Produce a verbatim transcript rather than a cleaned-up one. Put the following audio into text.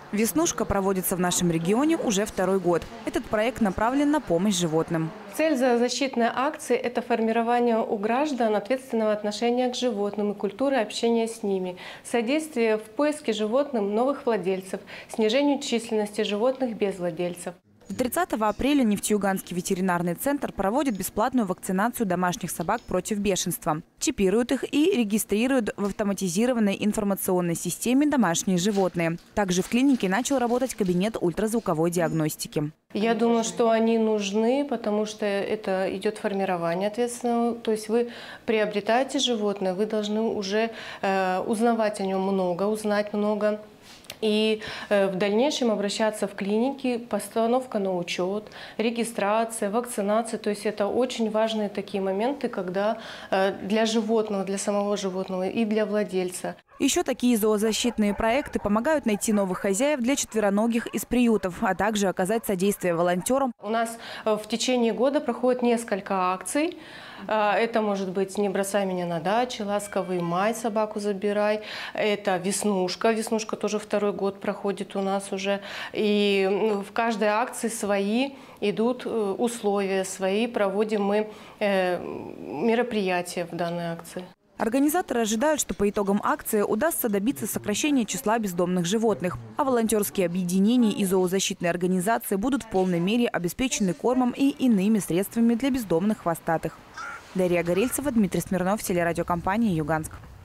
Веснушка проводится в нашем регионе уже второй год. Этот проект направлен на помощь животным. Цель зоозащитной акции – это формирование у граждан ответственного отношения к животным и культуры общения с ними, содействие в поиске животным новых владельцев, снижению численности животных без владельцев. До тридцатого апреля Нефтеюганский ветеринарный центр проводит бесплатную вакцинацию домашних собак против бешенства. Чипируют их и регистрируют в автоматизированной информационной системе домашние животные. Также в клинике начал работать кабинет ультразвуковой диагностики. Я думаю, что они нужны, потому что это идет формирование ответственного. То есть вы приобретаете животное, вы должны уже э, узнавать о нем много, узнать много. И в дальнейшем обращаться в клиники, постановка на учет, регистрация, вакцинация. То есть это очень важные такие моменты, когда для животного, для самого животного и для владельца. Еще такие зоозащитные проекты помогают найти новых хозяев для четвероногих из приютов, а также оказать содействие волонтерам. У нас в течение года проходит несколько акций. Это может быть «Не бросай меня на даче», «Ласковый май», «Собаку забирай». Это «Веснушка». «Веснушка» тоже второй год проходит у нас уже. И в каждой акции свои идут условия, свои проводим мы мероприятия в данной акции. Организаторы ожидают, что по итогам акции удастся добиться сокращения числа бездомных животных, а волонтерские объединения и зоозащитные организации будут в полной мере обеспечены кормом и иными средствами для бездомных хвостатых. Дарья Горельцева, Дмитрий Смирнов, телерадиокомпания «Юганск».